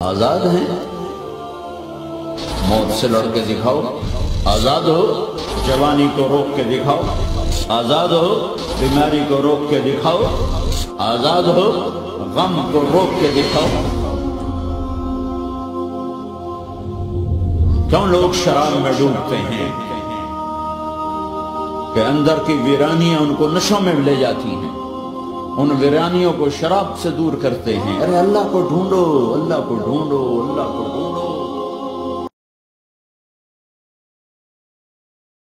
आजाद हैं, मौत से लड़ के दिखाओ। आजाद हो, जवानी को रोक के दिखाओ। आजाद हो, बीमारी को रोक के दिखाओ। आजाद हो, गम को रोक के दिखाओ। क्यों लोग शराब में डूबते हैं कि अंदर की वीरानियां उनको नशों में ले जाती हैं, उन वीरानियों को शराब से दूर करते हैं। अरे अल्लाह को ढूंढो, अल्लाह को ढूंढो, अल्लाह को ढूंढो।